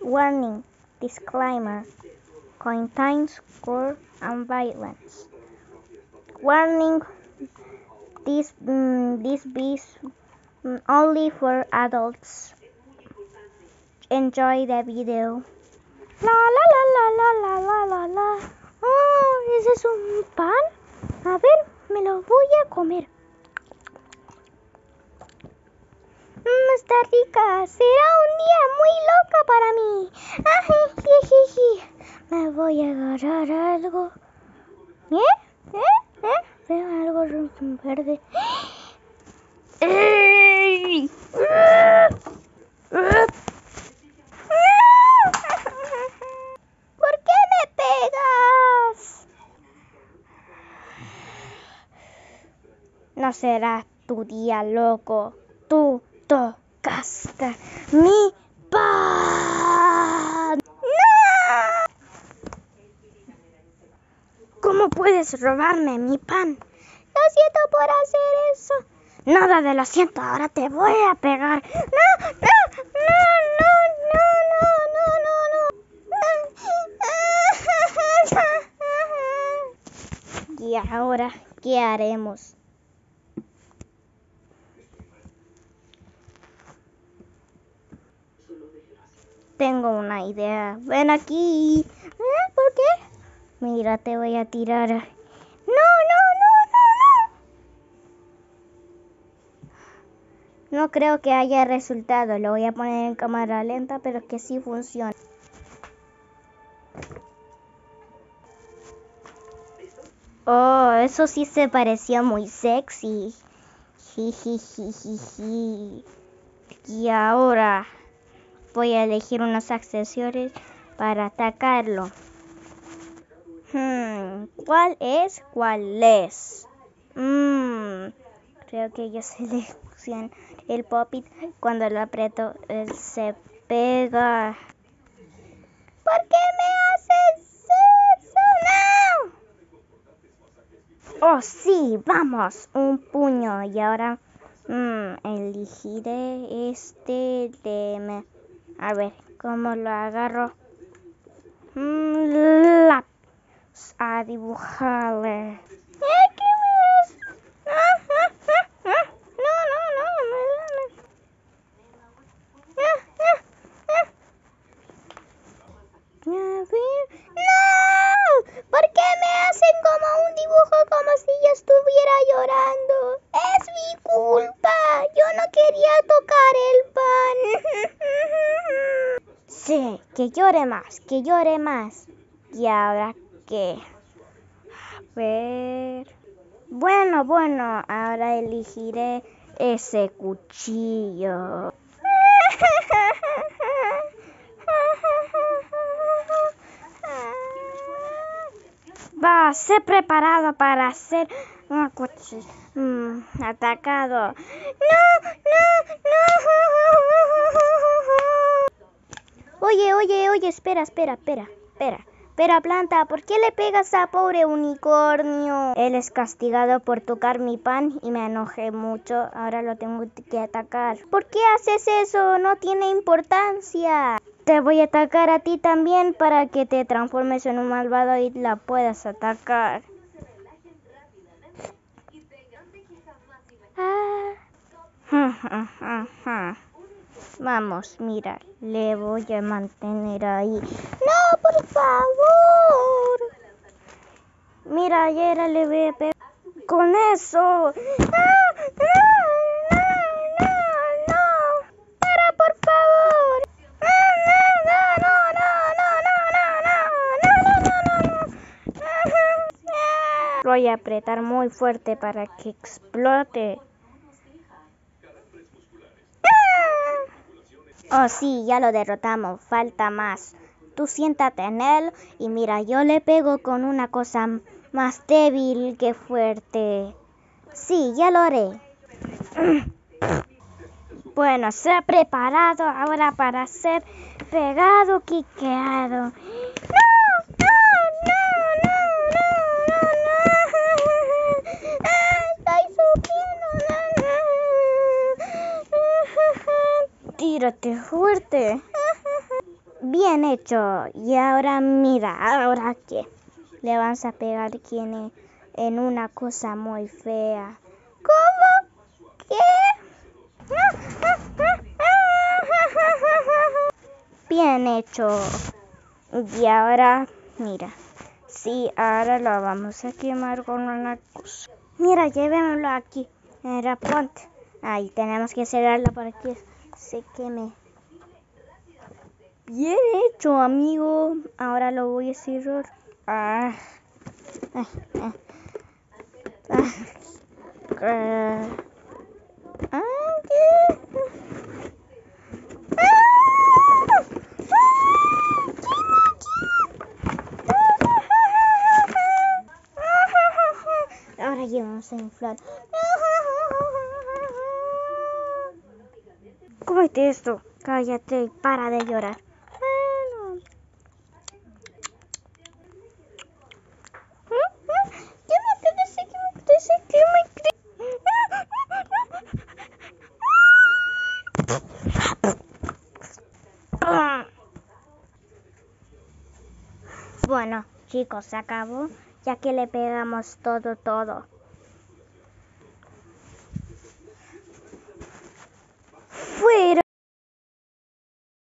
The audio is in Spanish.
Warning, disclaimer, contains gore and violence. Warning, this is only for adults. Enjoy the video. La la la la la la la la la. Oh, ¿ese es un pan? A ver, me lo voy a comer. Está rica. Será un día muy loca para mí. Ajijiji. Me voy a agarrar algo. Veo algo verde. ¡Ey! ¿Por qué me pegas? No será tu día, loco. Tú tocaste mi pan. ¡No! ¿Cómo puedes robarme mi pan? Lo siento por hacer eso. Nada de lo siento, ahora te voy a pegar. No, no, no, no, no, no, no, no. Y ahora, ¿qué haremos? Tengo una idea. Ven aquí. ¿Por qué? Mira, te voy a tirar. No, no, no, no, no. No creo que haya resultado. Lo voy a poner en cámara lenta, pero que sí funciona. Oh, eso sí se pareció muy sexy. Jijijijiji. Y ahora voy a elegir unos accesorios para atacarlo. ¿Cuál es? ¿Cuál es? Creo que yo selecciono el pop-it. Cuando lo aprieto, él se pega. ¿Por qué me haces eso? ¡No! Oh, sí, vamos. Un puño. Y ahora elegiré este de... A ver, ¿cómo lo agarro? A dibujarle. ¿Qué me haces? No. ¿Por qué me hacen como un dibujo como si yo estuviera llorando? Es mi culpa. Yo no quería tocar el pan. Sí, que llore más, que llore más. ¿Y ahora qué? A ver. Bueno, ahora elegiré ese cuchillo. Va, sé preparado para ser un cuchillo atacado. No. Oye, espera. Pero Planta, ¿por qué le pegas a pobre unicornio? Él es castigado por tocar mi pan y me enojé mucho. Ahora lo tengo que atacar. ¿Por qué haces eso? No tiene importancia. Te voy a atacar a ti también para que te transformes en un malvado y la puedas atacar. Vamos, mira, le voy a mantener ahí. ¡No, por favor! Mira, ayer le voy a pegar con eso. ¡No! ¡Para, por favor! ¡No! Voy a apretar muy fuerte para que explote. Oh, sí, ya lo derrotamos. Falta más. Tú siéntate en él y mira, yo le pego con una cosa más débil que fuerte. Sí, ya lo haré. Bueno, se ha preparado ahora para ser pegado, quiqueado. Estoy sufriendo. Tírate fuerte. Bien hecho. Y ahora mira, ¿ahora qué? Le vas a pegar en una cosa muy fea. ¿Cómo? ¿Qué? Bien hecho. Y ahora, mira. Sí, ahora lo vamos a quemar con una cosa. Mira, llévenlo aquí. Mira, ponte. Ahí tenemos que cerrarlo para que se queme. Bien hecho, amigo. Ahora lo voy a cerrar. Ah, ah, ah, ah, ah, ¿qué? Ahora ya vamos a inflar. Cómete esto. Cállate y para de llorar. Bueno. Bueno, chicos, se acabó, ya que le pegamos todo.